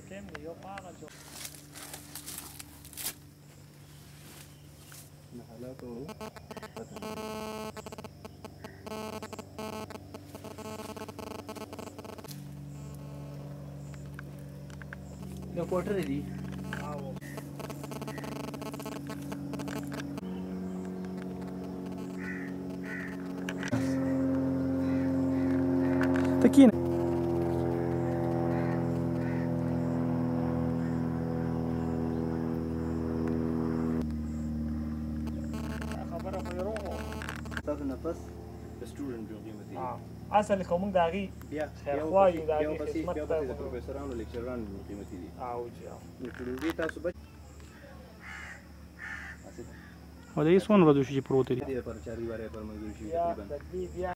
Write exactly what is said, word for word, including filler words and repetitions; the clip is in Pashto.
ټیم دی یو پاغه جو د حالاتو پته د کوټر دی تکینه تاسو نفس د سټوډنټ جو قیمتي اصل کوم دا غي بیا خیرخوا یو دا غي خدمت ته د پروفیسورانو لیکچرانو قیمتي دي او جی نو ټولګي تاسو بچ او دا یې څومره ورځې شي چې پروت دی پر چاري واره پر منځو شي تقریبا